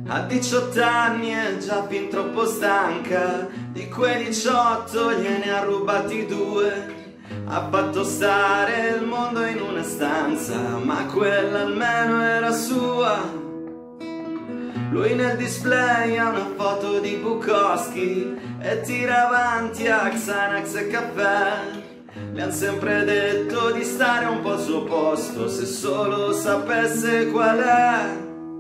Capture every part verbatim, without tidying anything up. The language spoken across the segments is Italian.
A diciotto anni è già fin troppo stanca, di quei diciotto gliene ha rubati due. Ha fatto stare il mondo in una stanza, ma quella almeno era sua. Lui nel display ha una foto di Bukowski e tira avanti a Xanax e caffè. Le han sempre detto di stare un po' al suo posto, se solo sapesse qual è.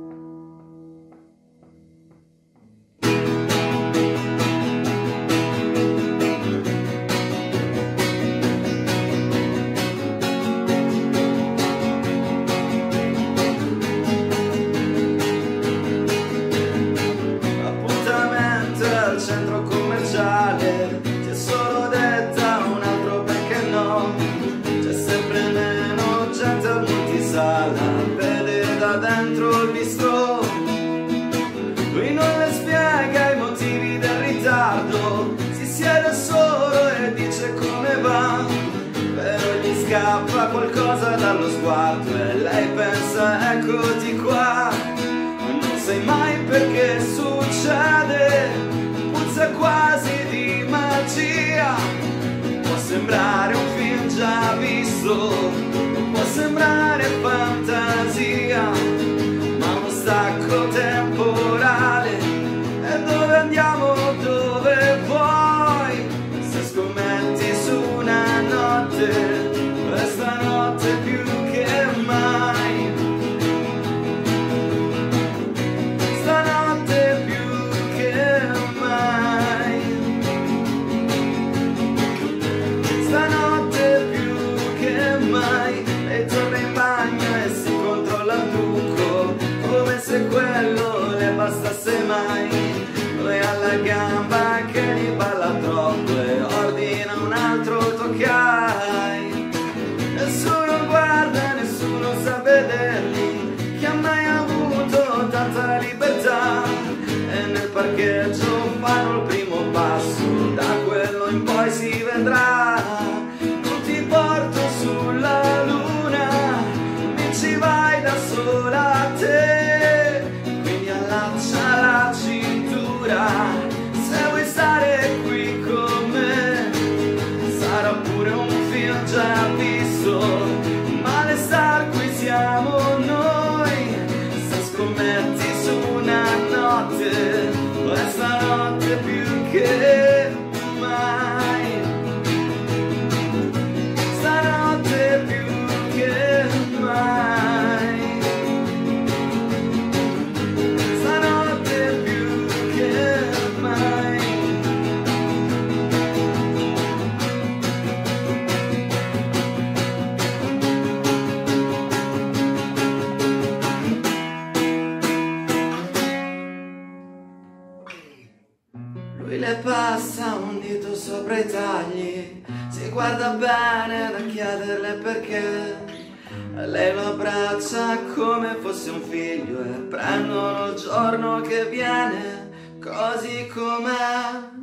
Centro commerciale ti è solo detta un altro perché no. C'è sempre meno gente al multisala, vede da dentro il bistrò. Lui non le spiega i motivi del ritardo, si siede solo e dice come va. Però gli scappa qualcosa dallo sguardo e lei pensa eccoti qua. Non sai mai perché succede, quasi di magia. Può sembrare un film già visto, può sembrare fantasia, ma uno stacco temporale. E dove andiamo, dove vuoi, se scommetti su una notte, questa notte più che mai. Se quello le bastasse mai, lui alla gamba che gli balla troppo e ordina un altro toccai. Nessuno guarda, nessuno sa vederli, chi ha mai avuto tanta libertà. E nel parcheggio fanno il primo passo, da quello in poi si vedrà. Non ti porto sulla luna, mi ci vai da sola a te. La cintura, se vuoi stare qui con me, sarà pure un film già visto, ma le star qui siamo noi. Se scommetti su una notte, questa notte più che mai, stanotte più che mai. Lui le passa un dito sopra i tagli, si guarda bene da chiederle perché. Lei lo abbraccia come fosse un figlio e prendono il giorno che viene così com'è.